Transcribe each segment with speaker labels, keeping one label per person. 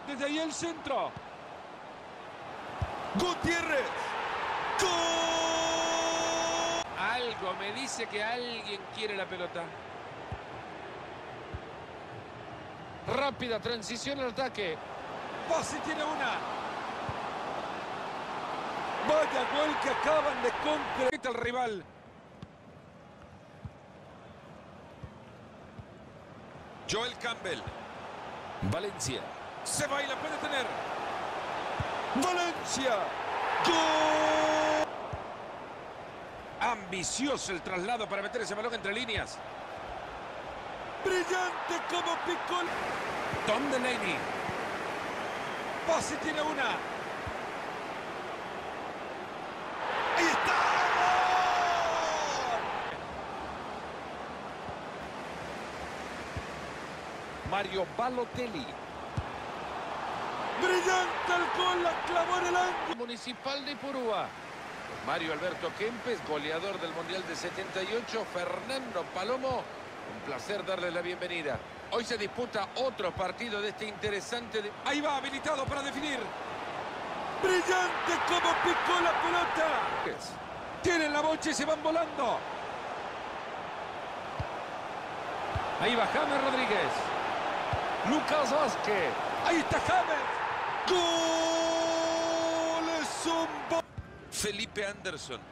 Speaker 1: Desde ahí el centro.
Speaker 2: Gutiérrez. ¡Gol!
Speaker 1: Algo me dice que alguien quiere la pelota. Rápida transición al ataque. Pase tiene una. Vaya gol que acaban de concretar al rival.
Speaker 2: Joel Campbell.
Speaker 1: Valencia.
Speaker 2: Se va y la puede tener.
Speaker 1: Valencia. ¡Gol! Ambicioso el traslado para meter ese balón entre líneas. Brillante como picó. Tom Delaney. Pase tiene una. ¡Ahí está! ¡Gol! Mario Balotelli. Brillante el gol, la clavó en el ángulo. Municipal de Ipurúa. Mario Alberto Kempes, goleador del Mundial de 78. Fernando Palomo. Un placer darle la bienvenida. Hoy se disputa otro partido de este interesante... Ahí va, habilitado para definir. Brillante como picó la pelota. Tienen la bocha y se van volando. Ahí va James Rodríguez. Lucas Vázquez. Ahí está James. ¡Gol! Es un...
Speaker 2: Felipe Anderson.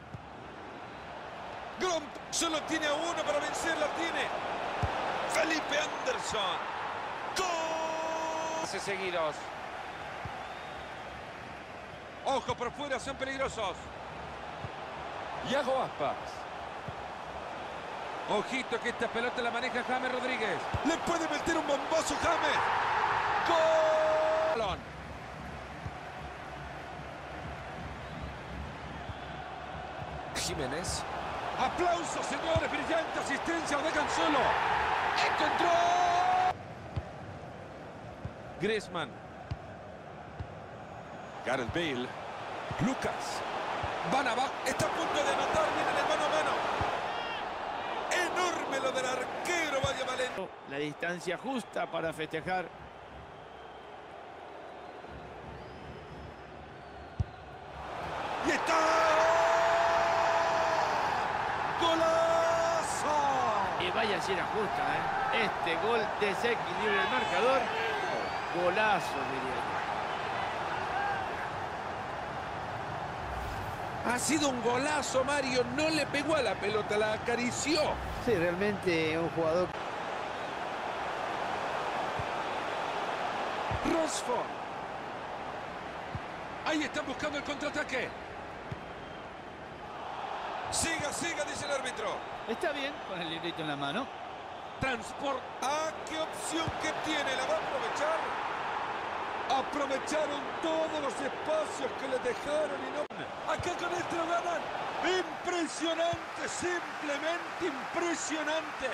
Speaker 2: Gromp solo tiene a uno para vencer, la tiene. Felipe Anderson. ¡Gol!
Speaker 1: Pases seguidos. Ojo por fuera, son peligrosos. Yago Aspas. Ojito que esta pelota la maneja James Rodríguez. Le puede meter un bombazo James. ¡Gol!
Speaker 2: Jiménez.
Speaker 1: ¡Aplausos, señores! ¡Brillante asistencia! ¡Lo dejan solo! ¡Esto entró! Griezmann. Gareth Bale. Lucas. Van abajo.
Speaker 2: Está a punto de anotar. Viene en el mano a mano. Enorme lo del arquero. Vaya Valencia.
Speaker 3: La distancia justa para festejar.
Speaker 1: ¡Y está! ¡Golazo!
Speaker 3: Y vaya si era justa, ¿eh? Este gol desequilibra el marcador. Golazo, diría yo.
Speaker 1: Ha sido un golazo, Mario. No le pegó a la pelota, la acarició.
Speaker 3: Sí, realmente un jugador.
Speaker 1: Rosford. Ahí están buscando el contraataque.
Speaker 2: Siga, siga, dice el árbitro.
Speaker 3: Está bien con el librito en la mano.
Speaker 1: Transport.
Speaker 2: Ah, qué opción que tiene. ¿La va a aprovechar?
Speaker 1: Aprovecharon todos los espacios que les dejaron y no... Acá con esto lo ganan. Impresionante, simplemente impresionante.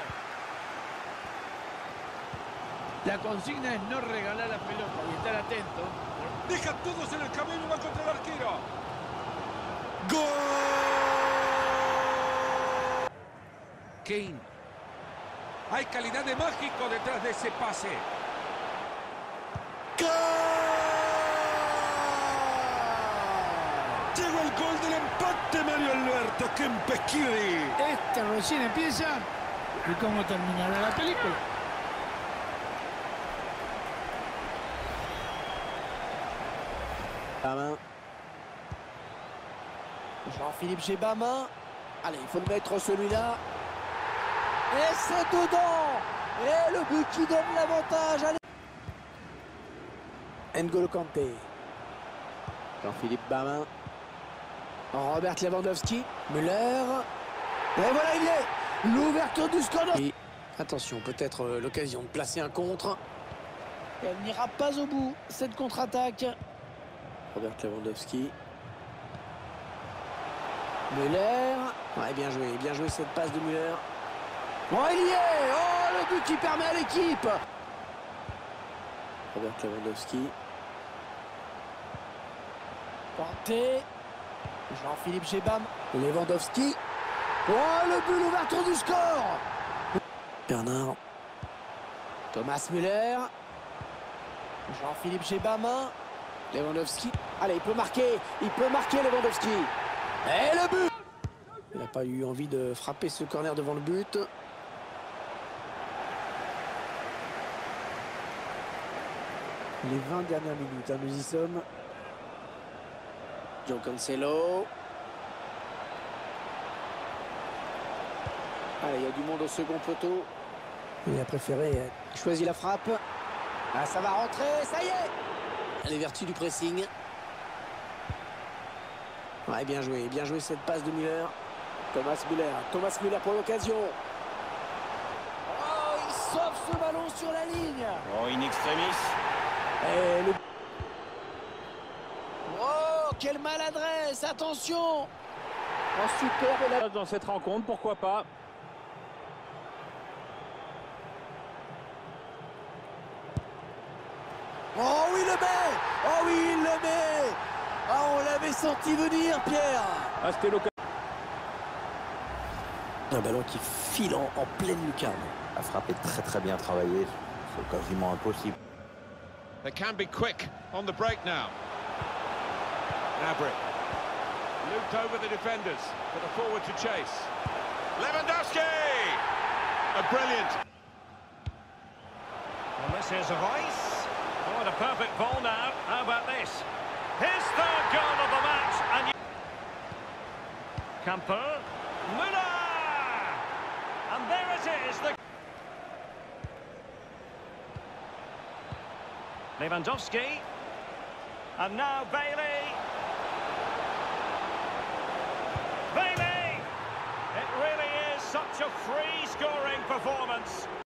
Speaker 3: La consigna es no regalar la pelota y estar atento.
Speaker 1: Dejan todos en el camino y va contra el arquero.
Speaker 2: ¡Gol!
Speaker 1: Kane. Hay calidad de mágico detrás de ese pase.
Speaker 2: ¡Gol!
Speaker 1: Llegó el gol del empate, Mario Alberto Kempes-Kiri.
Speaker 3: Esta recién empieza. ¿Y cómo terminará la película?
Speaker 4: Jean-Philippe Gébama. Allez, il faut le mettre celui-là. Et c'est dedans. Et le but qui donne l'avantage. Allez. N'Golo Kanté. Jean-Philippe Bama. Robert Lewandowski. Müller. Et voilà, il y est. L'ouverture du score. Et attention, peut-être l'occasion de placer un contre. Elle n'ira pas au bout, cette contre-attaque. Robert Lewandowski. Müller. Ouais, bien joué cette passe de Müller. Oh, il y est. Oh, le but qui permet à l'équipe. Robert Lewandowski. Kanté. Jean-Philippe Gébama. Lewandowski. Oh, le but, l'ouverture du score. Bernard. Thomas Müller. Jean-Philippe Gebama. Lewandowski. Allez, il peut marquer Lewandowski. Et le but! Il n'a pas eu envie de frapper ce corner devant le but. Les 20 dernières minutes, hein, nous y sommes. João Cancelo. Allez, il y a du monde au second poteau. Il a préféré choisir la frappe. Ah, ça va rentrer, ça y est! Les vertus du pressing. Ouais, bien joué cette passe de Müller. Thomas Müller pour l'occasion. Oh, il sauve ce ballon sur la ligne.
Speaker 5: Oh, in extremis.
Speaker 4: Et le... Oh, quelle maladresse! Attention! En superbe
Speaker 5: Dans cette rencontre, pourquoi pas?
Speaker 4: Oh oui, il le met! Oh oui, il le met! Ah, on l'avait senti venir, Pierre!
Speaker 5: Ah, c'était l'occasion.
Speaker 4: Un ballon qui file en pleine lucarne.
Speaker 6: La frappe est très bien travaillée, c'est quasiment impossible.
Speaker 2: They can be quick on the break now. Gnabry. Looped over the defenders for the forward to chase. Lewandowski! A brilliant.
Speaker 7: And this is Rice. Oh, and a perfect ball now. How about this? His third goal of the match. And Camper. Müller! And there it is. Lewandowski. And now Bailey. Bailey! It really is such a free-scoring performance.